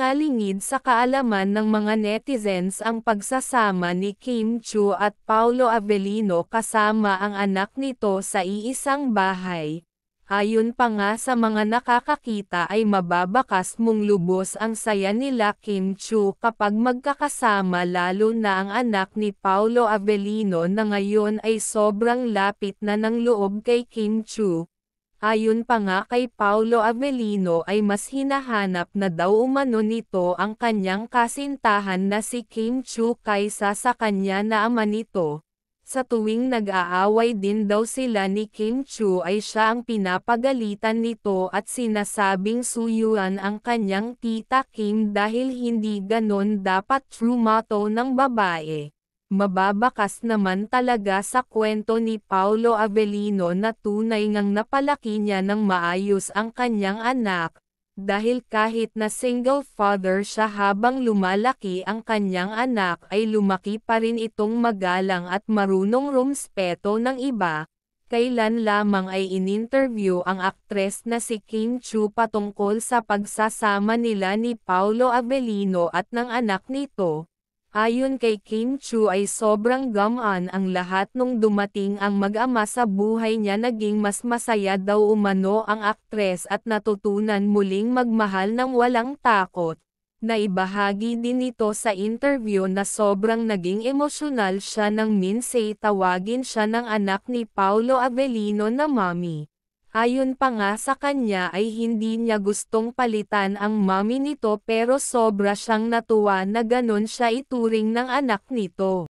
isinalingid sa kaalaman ng mga netizens ang pagsasama ni Kim Chiu at Paolo Avellino kasama ang anak nito sa iisang bahay. Ayon pa nga sa mga nakakakita ay mababakas mong lubos ang saya nila Kim Chiu kapag magkakasama, lalo na ang anak ni Paolo Avellino na ngayon ay sobrang lapit na ng loob kay Kim Chiu. Ayon pa nga kay Paolo Avellino ay mas hinahanap na daw umano nito ang kanyang kasintahan na si Kim Chiu kaysa sa kanya na ama nito. Sa tuwing nag-aaway din daw sila ni Kim Chiu ay siya ang pinapagalitan nito at sinasabing suyuan ang kanyang tita Kim dahil hindi ganon dapat true motto ng babae. Mababakas naman talaga sa kwento ni Paolo Avellino na tunay ngang napalaki niya ng maayos ang kanyang anak, dahil kahit na single father siya habang lumalaki ang kanyang anak ay lumaki pa rin itong magalang at marunong rumespeto ng iba. Kailan lamang ay ininterview ang aktres na si Kim Chiu patungkol sa pagsasama nila ni Paolo Avellino at ng anak nito. Ayon kay Kim Chiu ay sobrang gamaan ang lahat nung dumating ang mag-ama sa buhay niya, naging mas masaya daw umano ang aktres at natutunan muling magmahal ng walang takot. Naibahagi din nito sa interview na sobrang naging emosyonal siya nang minsay tawagin siya ng anak ni Paolo Avellino na mommy. Ayon pa nga sa kanya ay hindi niya gustong palitan ang mommy nito pero sobra siyang natuwa na ganon siya ituring ng anak nito.